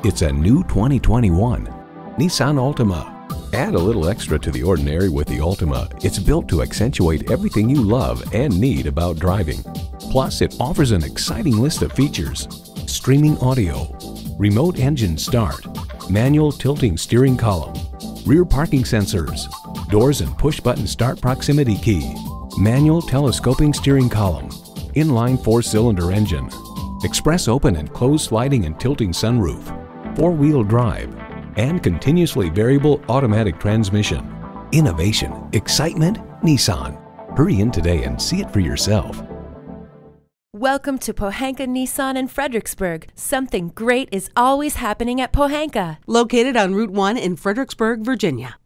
It's a new 2021 Nissan Altima. Add a little extra to the ordinary with the Altima. It's built to accentuate everything you love and need about driving. Plus, it offers an exciting list of features: streaming audio, remote engine start, manual tilting steering column, rear parking sensors, doors and push-button start proximity key, manual telescoping steering column, inline 4-cylinder engine, express open and closed sliding and tilting sunroof, 4-wheel drive, and continuously variable automatic transmission. Innovation, excitement, Nissan. Hurry in today and see it for yourself. Welcome to Pohanka Nissan in Fredericksburg. Something great is always happening at Pohanka. Located on Route 1 in Fredericksburg, Virginia.